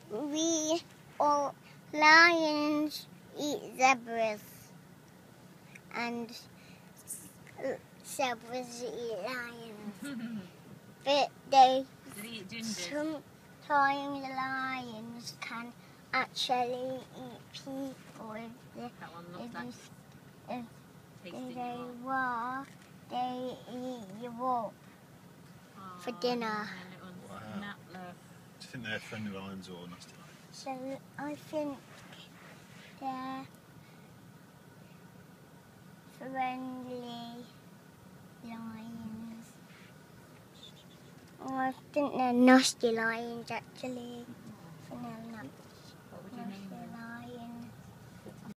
we all lions eat zebras, and zebras eat lions. But they sometimes lions can actually eat people if they eat you up for dinner. Wow. Do you think they're friendly lions or nasty lions? So I think they're friendly lions. I think they're nasty lions actually.